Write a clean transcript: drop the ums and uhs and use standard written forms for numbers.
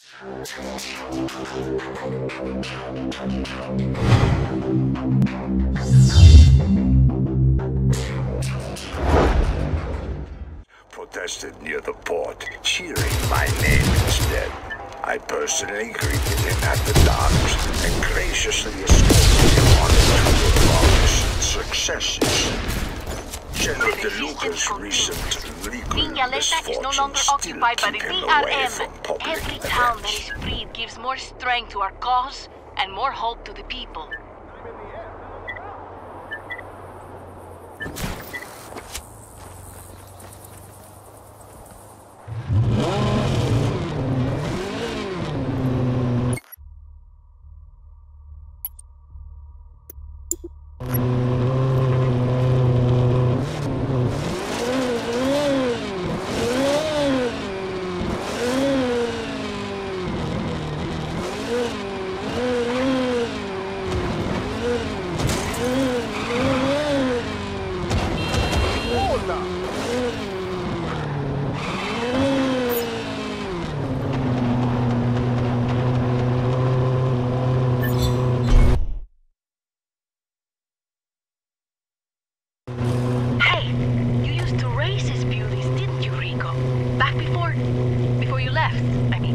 Protested near the port, cheering my name instead. I personally greeted him at the docks and graciously escorted him on a tour of our recent successes. General DeLuca's recent legal misfortunes is no longer still occupied by the keep him away DRM. from public Every town that events. is freed gives more strength to our cause and more hope to the people. Before you left, I mean.